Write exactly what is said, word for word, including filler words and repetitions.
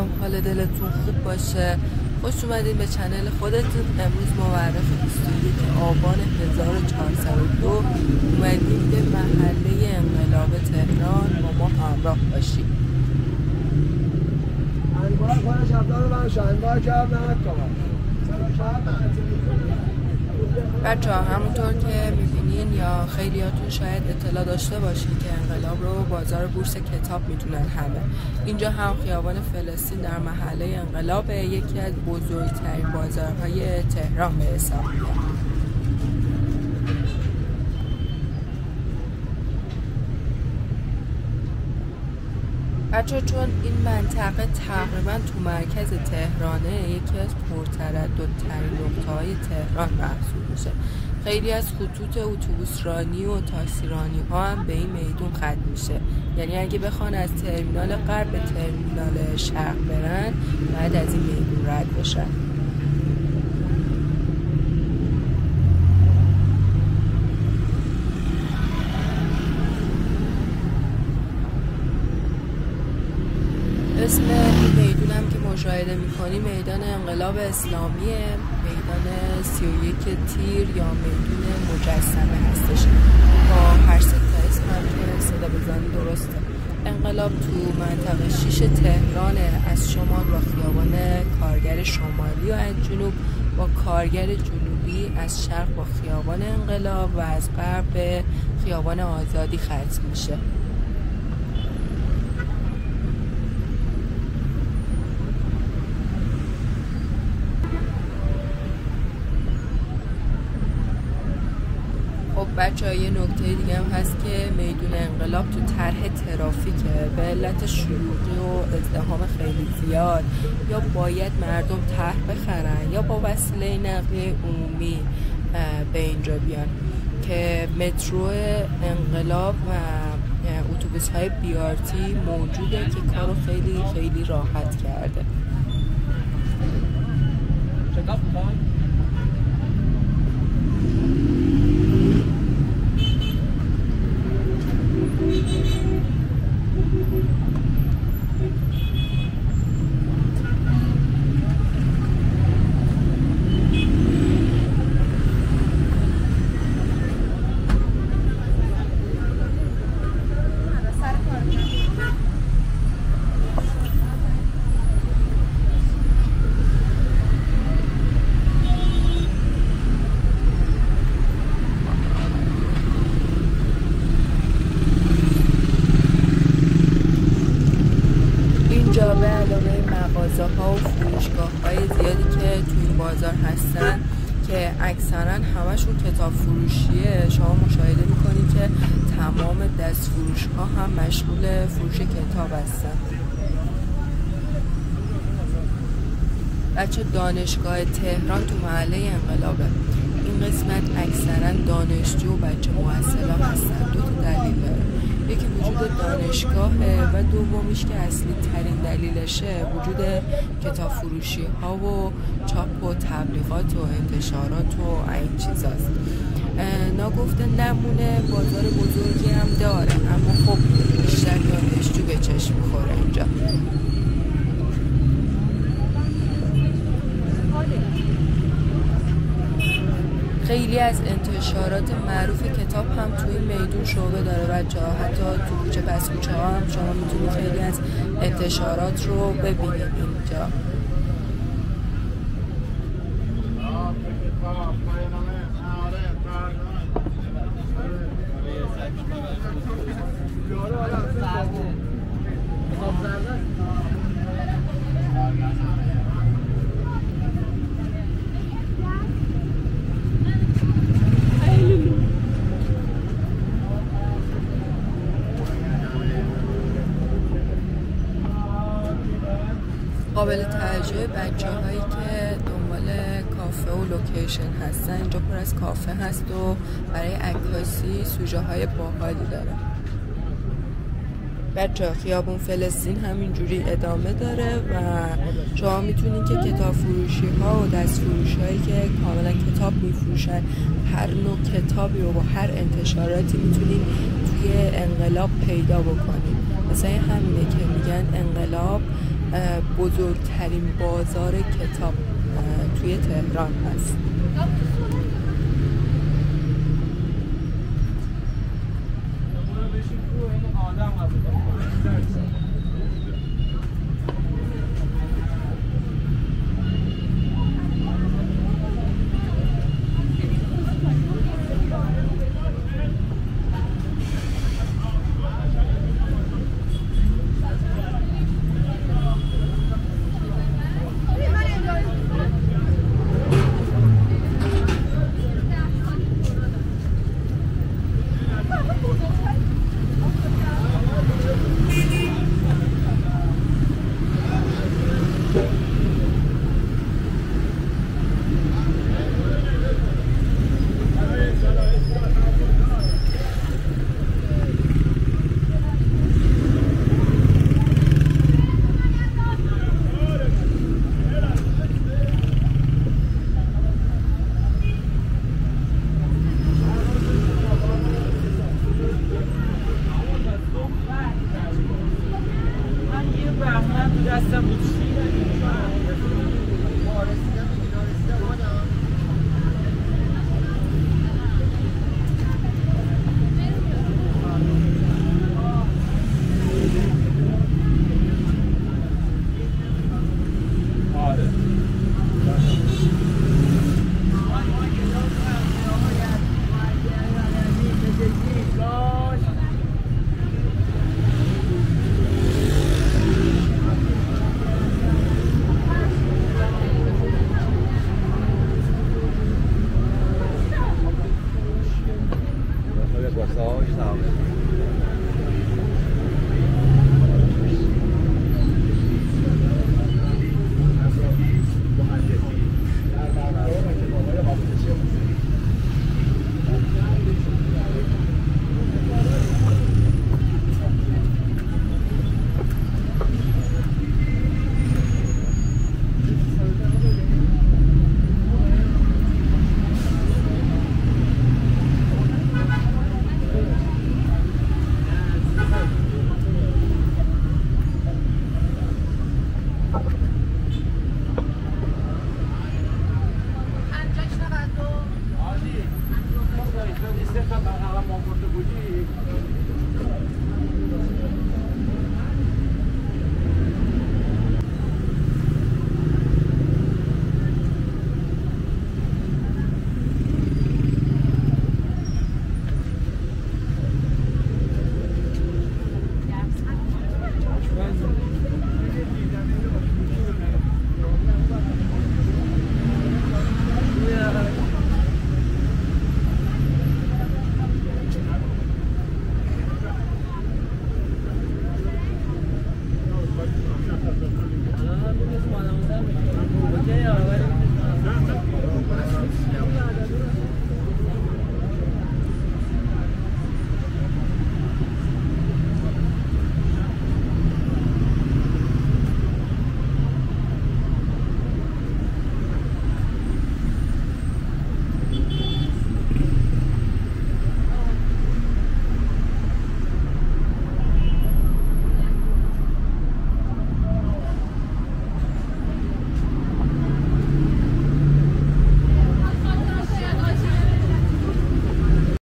امیدوارم حال دلتون خوب باشه. خوش اومدین به چنل خودتون. امروز مورخ بیست و یک آبان هزار و چهارصد و دو اومدیم به محله انقلاب تهران با ما همراه باشید. بچه ها همونطور که میبینین یا خیلیاتون شاید اطلاع داشته باشین که انقلاب رو بازار بورس کتاب میتونن همه. اینجا هم خیابان فلسطین در محله انقلاب، یکی از بزرگترین بازارهای تهران به حساب میاد. بچه چون این منطقه تقریبا تو مرکز تهرانه، یکی از پرترددترین نقطه‌های تهران محسوب میشه. خیلی از خطوط اتوبوس رانی و تاکسی رانی ها هم به این میدون ختم میشه. یعنی اگه بخوان از ترمینال غرب به ترمینال شرق برن باید از این میدون رد بشن. اسم این میدون هم که مشاهده میکنی میدان انقلاب اسلامیه، میدان سی و یک تیر یا میدون مجسمه هستش. با هر سه تا اسم هم که صدا بزنی درسته. انقلاب تو منطقه شیش تهرانه، از شمال با خیابان کارگر شمالی و از جنوب با کارگر جنوبی، از شرق با خیابان انقلاب و از غرب به خیابان آزادی ختم میشه. خب بچه ها یه نکته دیگه هم هست که میدون انقلاب تو طرح ترافیکه. به علت شلوغی و ازدحام خیلی زیاد یا باید مردم طرح بخرن یا با وسیله نقلیه عمومی به اینجا بیان که مترو انقلاب و اتوبوس های بی آر تی موجوده که کارو خیلی خیلی راحت کرده. به علاوه مغازه ها و فروشگاه های زیادی که تو این بازار هستن که اکثرا همشون کتاب فروشیه، شما مشاهده میکنید که تمام دست فروش ها هم مشغول فروش کتاب هستن. بچه دانشگاه تهران تو محله انقلابه. این قسمت اکثرا دانشجو و بچه محصلا هستن. دو تا دلیل داره. یکی وجود دانشگاهه و دومیش که اصلی ترین دلیلشه وجود کتاب فروشی ها و چاپ و تبلیغات و انتشارات و این چیزاست. ناگفته نمونه بازار بزرگی هم داره، اما خب بیشتر دانشجو به چشم میخوره اینجا. خیلی از انتشارات معروف کتاب هم توی این میدون شعبه داره بچه ها. حتی تو کوچه پس کوچه ها هم شما میتونید خیلی از انتشارات رو ببینید اینجا. قابل توجه بچه هایی که دنبال کافه و لوکیشن هستن، اینجا پر از کافه هست و برای عکاسی سوژه های باحالی داره. بچه خیابون فلسطین همینجوری ادامه داره و شما میتونید که کتاب فروشی ها و دست فروشی هایی که کاملا کتاب میفروشن هر نوع کتابی رو با هر انتشاراتی میتونید توی انقلاب پیدا بکنید. مثلا همینه که میگن انقلاب بزرگترین بازار کتاب توی تهران هست. Istefan,